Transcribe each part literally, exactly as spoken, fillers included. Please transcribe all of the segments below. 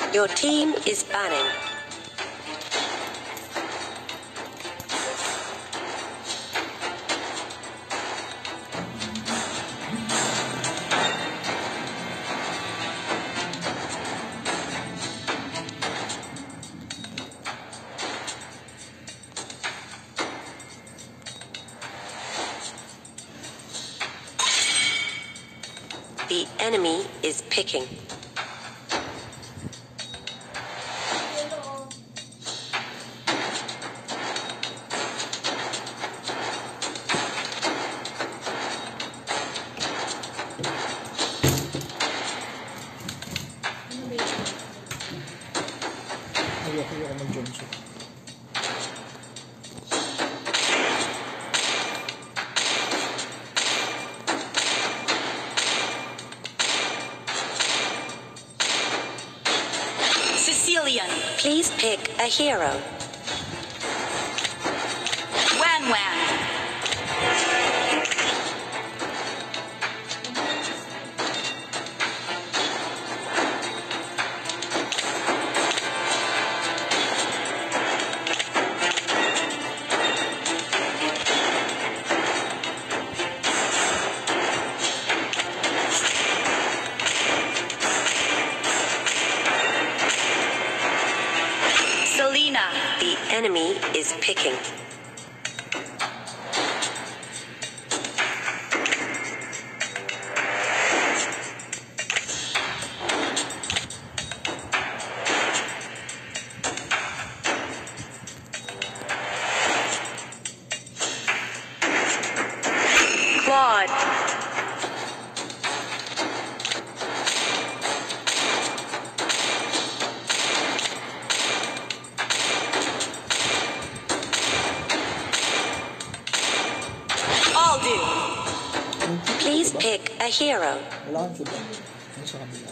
Your team is banning. The enemy is picking. Ayoko, ayoko mag-Johnson. Sicilian, please pick a hero. Wan Wan. Selena, the enemy is picking. Claude. Please pick a hero. Wala kang sudan. Ano sa kabila?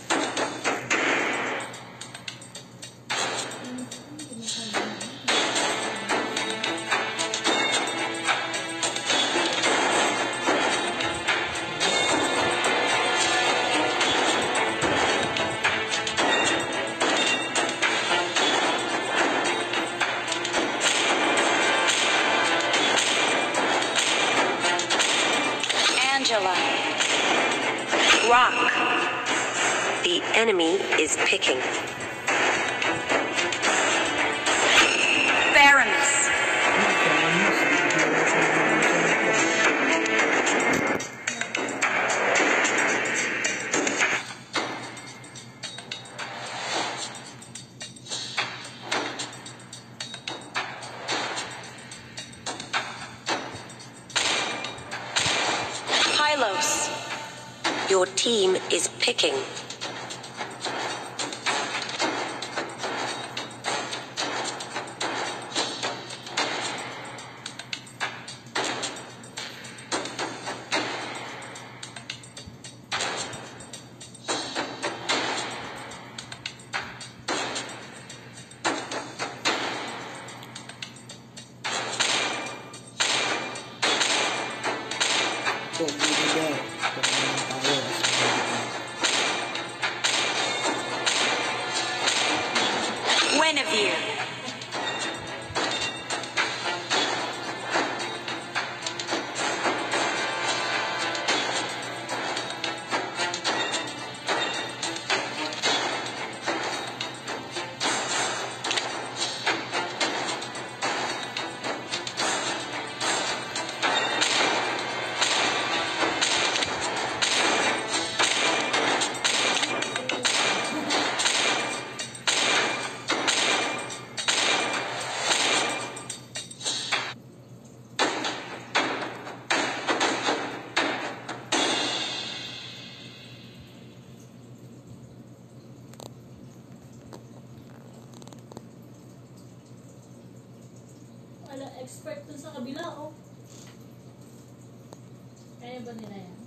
Angela. Rock. The enemy is picking. Baroness. Pylos. Your team is picking. So, dito ba? Tayo. Guinevere. Wala, expert dun sa kabila, oh. Kaya ba nila yan?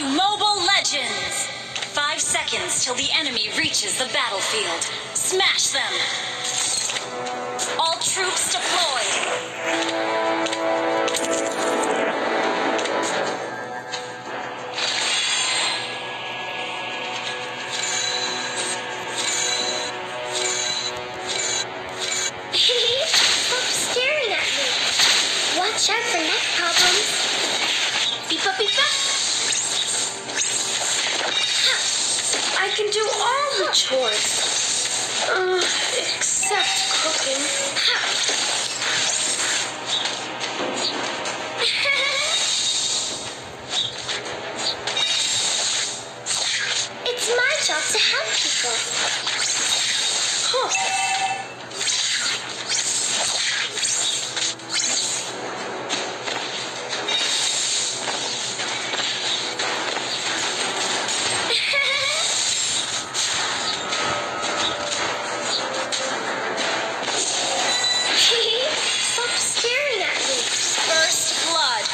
to Mobile Legends! Five seconds till the enemy reaches the battlefield. Smash them! All troops deployed! Stop staring at me. Watch out for neck problems. Beep up, beep up. I can do all the chores. Uh, except cooking. It's my job to help people. Huh. Stop staring at me. First blood!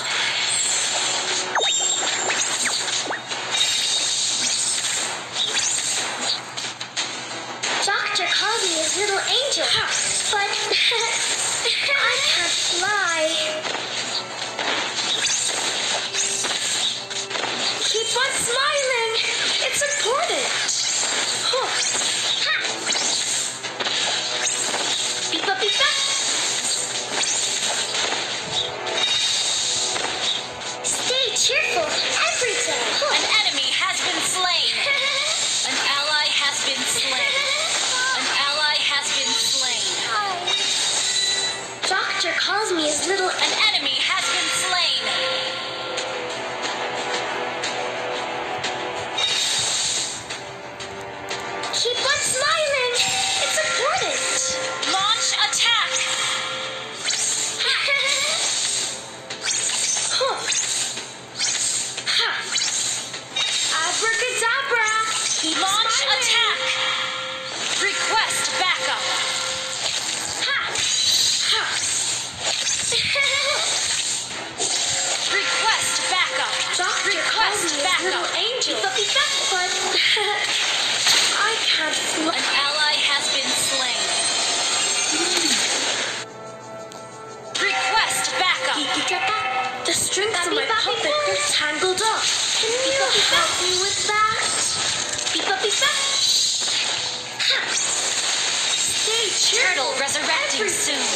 Doctor calls me his little angel, but I can't fly. Keep on smiling. It's important. Huh. Ha. Beep up, beep up. Stay cheerful every day. Huh. An enemy has been slain! An ally has been slain! An ally has been slain! Doctor calls me his little. An enemy has been slain! Keep on smiling. It's important. Launch attack! Huh. Ha. Abracadabra. Keep Launch smiling. attack! Request backup! Ha. Ha. Request backup! Doctor calls Request me his backup! little angel. But I can't fly. An ally has been slain. Request backup! The strings of my puppet are tangled up. Can you help me with that? Beep-a, beep-a. Ha. Stay cheerful. Turtle resurrecting soon.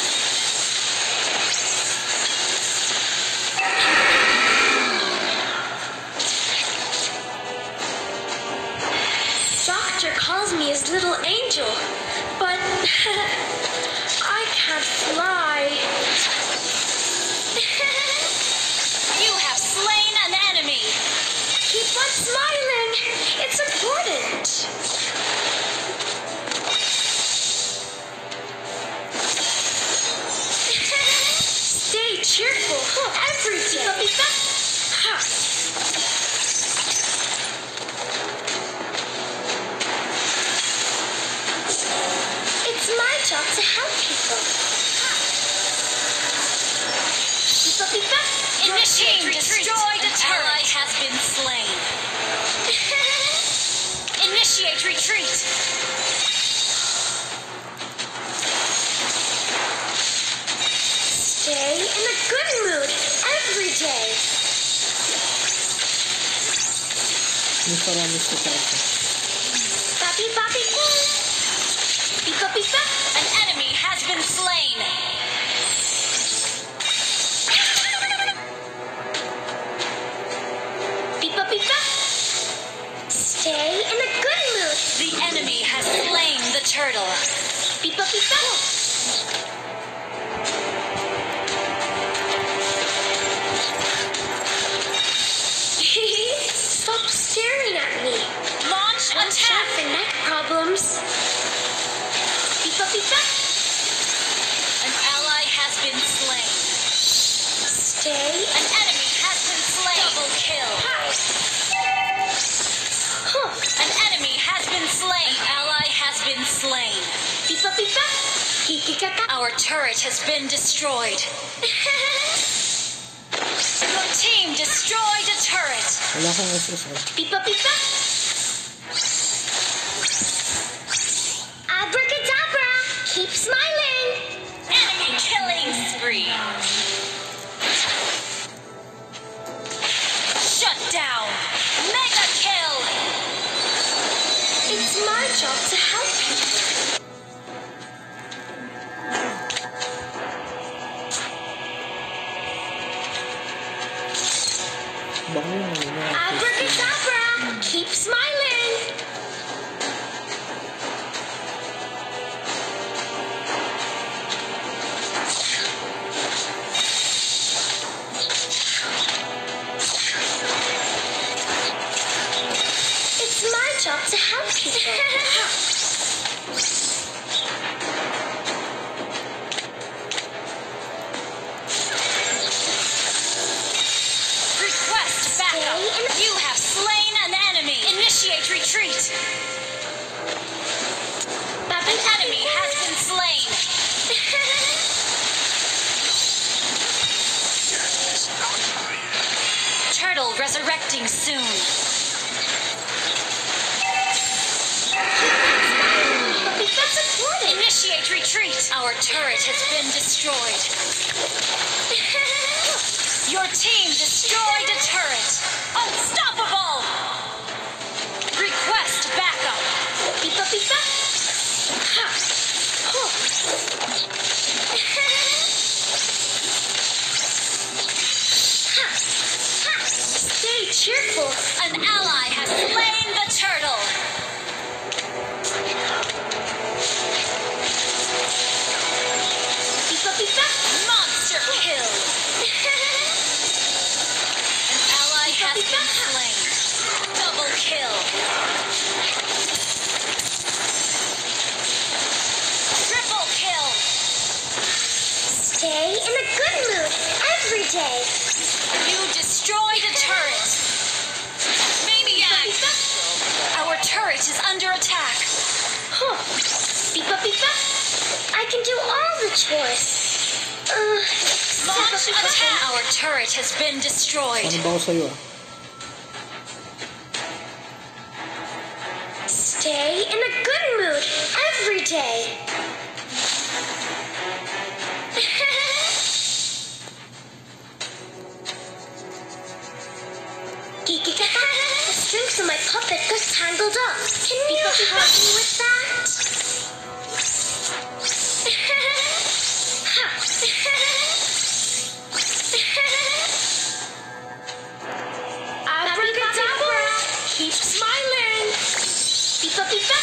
Doctor calls me his little angel, but I can't fly. You have slain an enemy! Keep on smiling. It's important. Stay cheerful every day. Ha. It's my job to help people. Beep-a-beep-a. Initiate destroy the turret! An ally has been slain. Initiate retreat! Stay in a good mood every day. Yung paramis ko sa ako. Papi, papi, cool. Beep-a-beep-a. An enemy has been slain. Beep-a-beep-a. Stay in a good mood. The enemy has slain the turtle. Beep-a-beep-a. Stop staring at me. Launch Watch out attack! for neck problems. Beep-a-beep-a. An ally has been slain. Stay. An enemy has been slain. Double kill. Huh. An enemy has been slain. An ally has been slain. Beep-a-beep-a. Kiki-kaka. Our turret has been destroyed. Your team destroyed a turret. Wala akong S S R. Pipa pipa. Abracadabra. Keep smiling. Enemy killing spree. Shut down. Mega kill. It's my job to help people. Baka yun, ano na. Abracadabra. Keep smiling. It's my job to help people. Request backup. You have slain an enemy. Initiate retreat. Papi, An enemy has been slain. Turtle resurrecting soon. Papi, that's important. Initiate retreat. Our turret has been destroyed. Your team destroyed a turret. Unstoppable. Request backup. Pipa pipa. Ha. Ho. Ha. Ha. Stay cheerful. An ally has slain the turtle. Pipa pipa. Monster kill. An ally has been slain. Double kill. Triple kill. Stay in a good mood every day. You destroyed a turret. Maniac. Our turret is under attack. Huh. Pipa pipa. I can do all the chores. Uh, Launch pipa, pipa. attack. Our turret has been destroyed. Ano ba ako sa'yo ah? Stay in a good mood every day. Kiki kaka. The strings of my puppet got tangled up. Can you help me with that? Abracadabra. Keep smiling. Pipa pipa.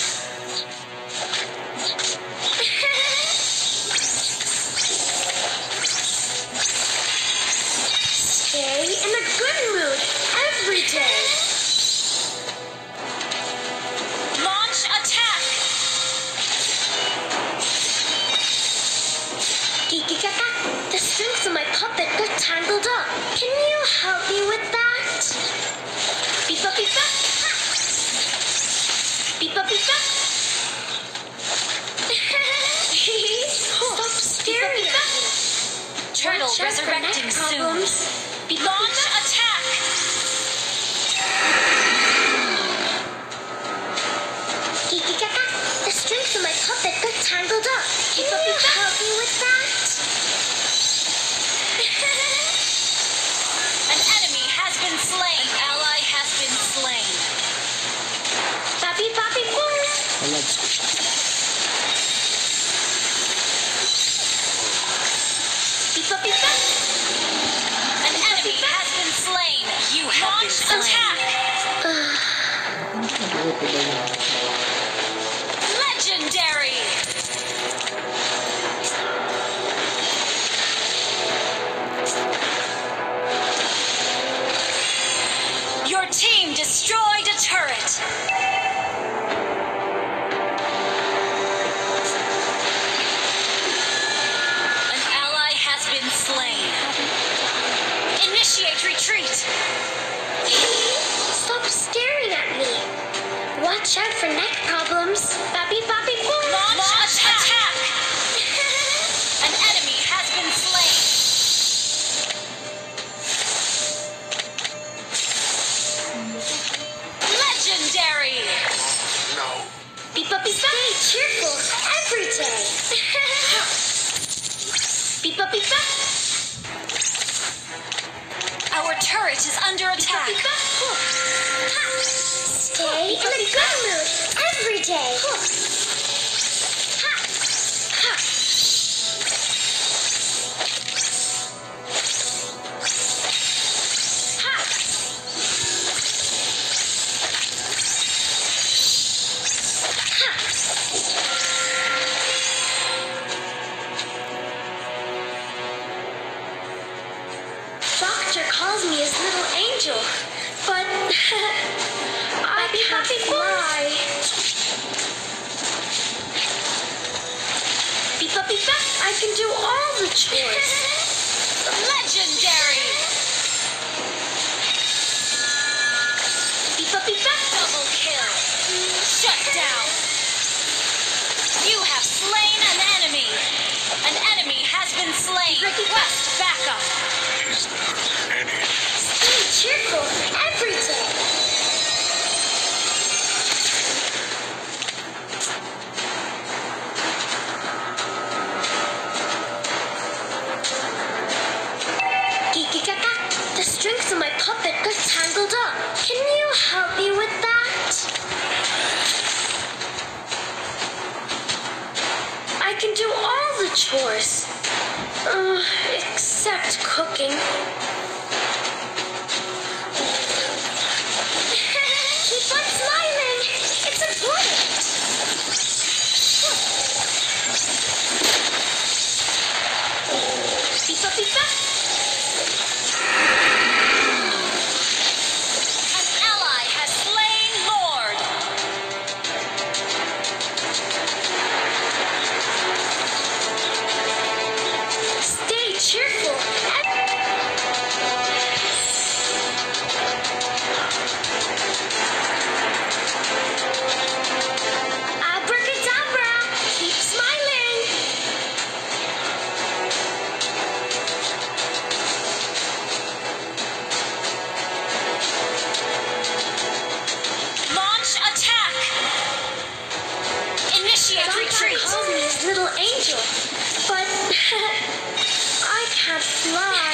Stay in a good mood every day. Launch attack. Kiki kaka. The strings of my puppet got tangled up. Can you help me with that? Pipa pipa. Pipa pipa. Stop staring at me. Turtle Watch out for resurrecting neck soon. problems. Pipa Launch pipa. attack. Kiki kaka. The strings of my puppet got tangled up. Can you help me with that? An enemy has been slain. An ally has been slain. Papi papi boom. Wala. Pipa pipa. An enemy has been slain. You have Launch been slain. Attack. Ano ko ba yun? Legendary. Your team destroyed a turret. An ally has been slain. Initiate retreat. Stop staring at me. Watch out for neck problems. Papi papi boom. Launch attack. An enemy has been slain. cheerful every day. Beep up, beep up. Our turret is under attack. Stay in a good mood every day. Doctor calls me his little angel, but I can't fly. Beep up, beep up. I can do all the chores. Legendary! Beep up, beep up. Double kill. Shut down. You have slain an enemy. An enemy has been slain. Request backup. Stay cheerful every day. Geeky Kaka, the strings of my puppet got tangled up. Can you help me with that? I can do all the chores, uh, except cooking. Keep on smiling. It's important. Beep up, beep up. An ally has slain Lord. Stay cheerful. Abracadabra. Keep smiling. Launch attack. Initiate Doctor retreat. calls me his little angel, but I can't fly.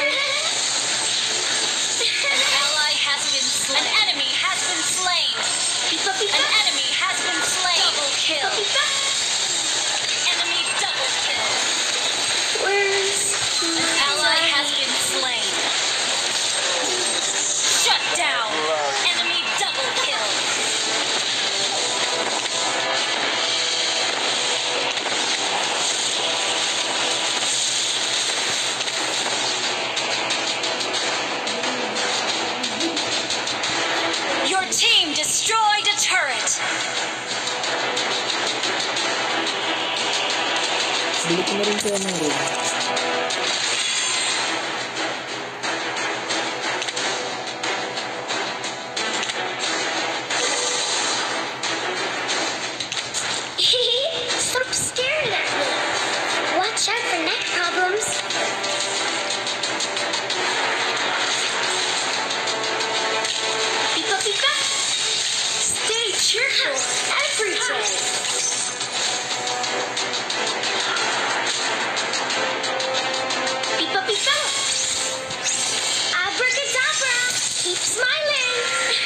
An ally has been slain. An enemy has been slain. Beep up, beep An up. enemy has been slain. Double kill. Beep up. Enemy double kill. Where's An ally has been slain. Shut down. Enemy double kill. Your team destroyed a turret. Bili ko na rin siya ng room. Stop staring at me. Watch out for neck problems. Beep up, beep up. Stay cheerful every day. Beep up, beep up. Abracadabra. Keep smiling.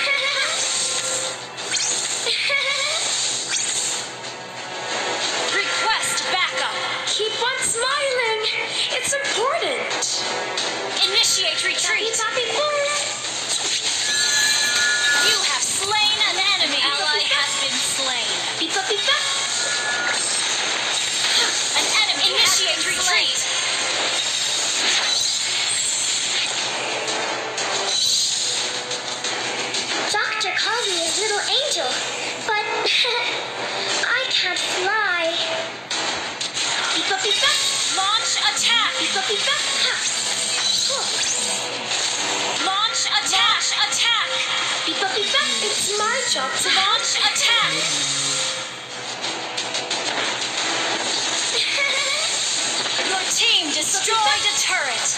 Request backup. Keep on smiling. It's important. Initiate retreat. Happy, happy, boom. You have slain an enemy. Ally has been slain. Beep up, beep up. An enemy initiate retreat. Doctor calls me his little angel, but I can't fly. Beep up, beep up. Launch attack. Beep up, beep up. Launch attack. Attack. Beep up, beep up. It's my job to Launch attack. Your team destroyed a turret.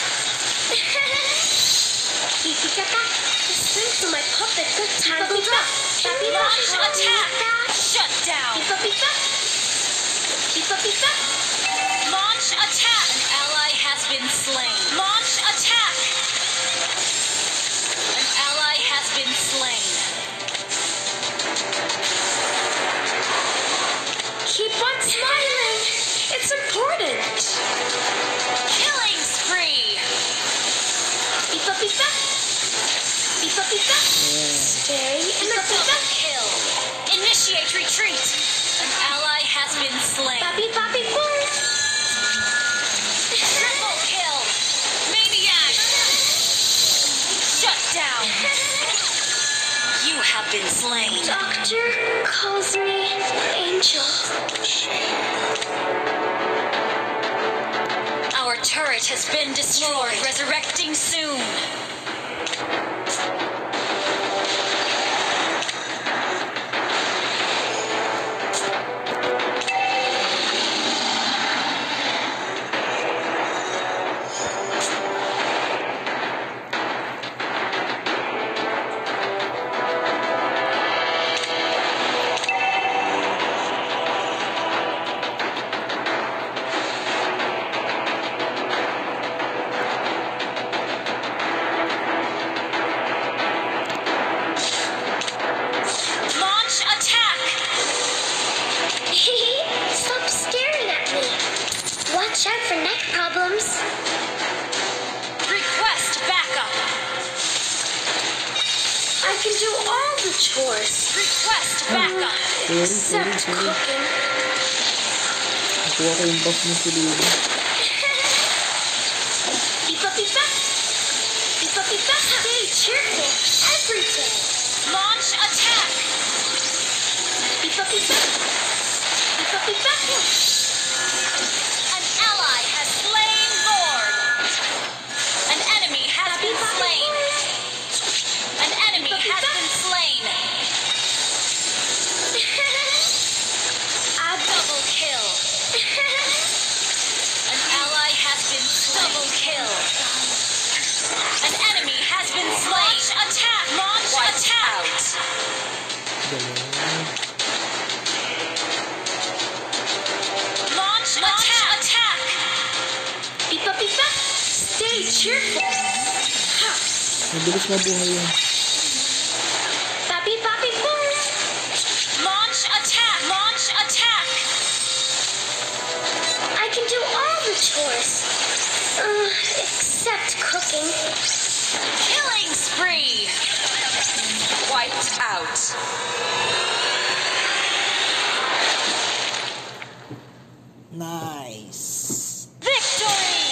Geeky Kaka, the strings of my puppet got tangled up. Launch attack. Shut down. Beep up, beep up. Pika. Stay in the Double kill. Initiate retreat. An ally has been slain. Papi Papi Force. Triple kill. Maniac. Shut down. You have been slain. Doctor calls me Angel. Our turret has been destroyed. Resurrecting soon. Stop staring at me. Watch out for neck problems. Request backup. I can do all the chores. Request backup. Sorry, sorry, Except sorry. cooking. Nakuha ko yung buff ni Selena. Pipa Pipa. Pipa Pipa. Stay cheerful every day. Launch attack. Pipa Pipa. Pipa Pipa. An ally has slain Lord. An enemy has been slain. An enemy has been slain. A Double kill. An ally has been double kill. An enemy has been slain. Launch attack. Launch attack. Launch attack. Attack. Pipa Pipa. Stay cheerful. Ha. Mabilis mabuhay yun. Papi Papi Force. Launch attack. Launch attack. I can do all the chores. Uh, except cooking. Killing spree. Wiped out. Nice. Victory.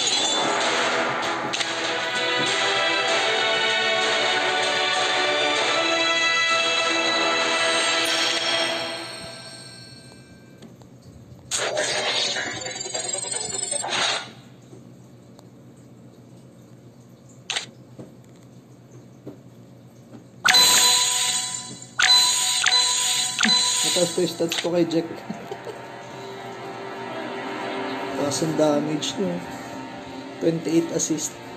Mataas pa yung stats ko kay Jack. Taas ang damage niyo. twenty-eight assist.